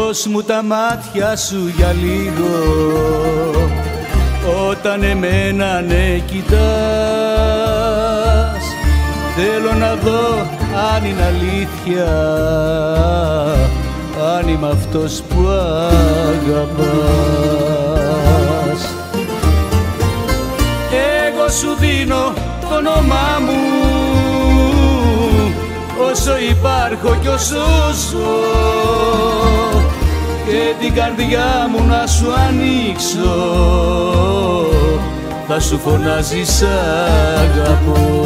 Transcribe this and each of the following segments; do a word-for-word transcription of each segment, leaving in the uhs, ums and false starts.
Δώσ' μου τα μάτια σου για λίγο, όταν εμένα ναι κοιτάς. Θέλω να δω αν είναι αλήθεια, αν είμαι αυτός που αγαπάς. Εγώ σου δίνω το όνομά μου, όσο υπάρχω κι όσο ζω, και την καρδιά μου να σου ανοίξω, θα σου φωνάζει σ' αγαπώ.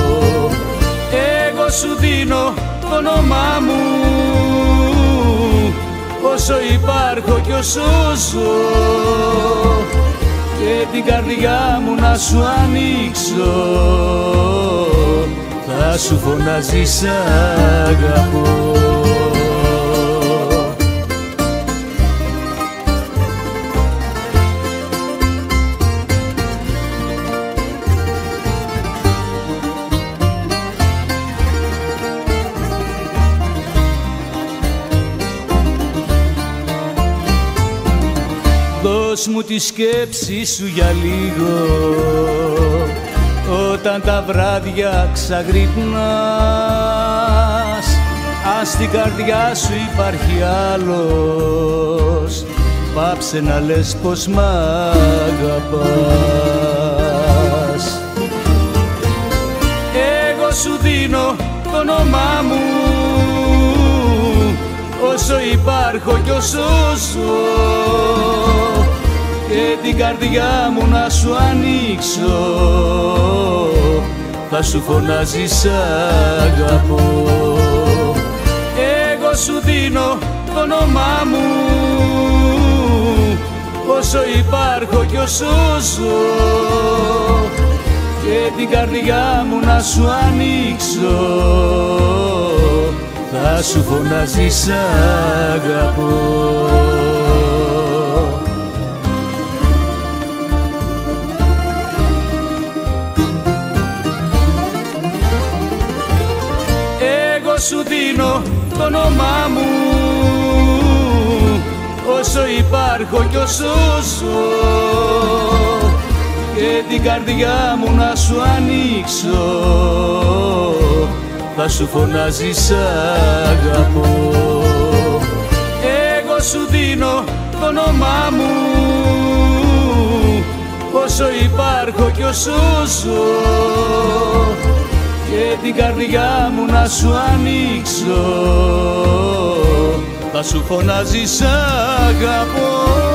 Εγώ σου δίνω το όνομά μου, όσο υπάρχω κι όσο ζω, και την καρδιά μου να σου ανοίξω, θα σου φωνάζει σ' αγαπώ. Δώσ' μου τη σκέψη σου για λίγο, όταν τα βράδια ξαγρυπνάς. Αν στην καρδιά σου υπάρχει άλλος, πάψε να λες πως μ' αγαπάς. Εγώ σου δίνω το όνομά μου, όσο υπάρχω κι όσο ζω, και την καρδιά μου να σου ανοίξω, θα σου φωνάζει σ' αγαπώ. Εγώ σου δίνω το όνομά μου, όσο υπάρχω κι όσο ζω, και την καρδιά μου να σου ανοίξω, θα σου φωνάζει σ' αγαπώ. Σου δίνω το όνομά μου, όσο υπάρχω κι όσο ζω, και την καρδιά μου να σου ανοίξω, θα σου φωνάζει σ' αγαπώ. Εγώ σου δίνω το όνομά μου, όσο υπάρχω κι όσο ζω, και την καρδιά μου να σου ανοίξω, θα σου φωνάζει σ' αγαπώ.